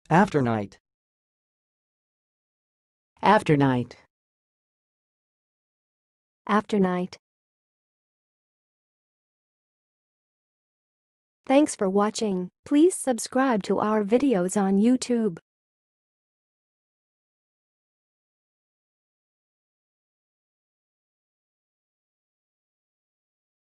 Afternight. Afternight. Afternight. Thanks for watching. Please subscribe to our videos on YouTube.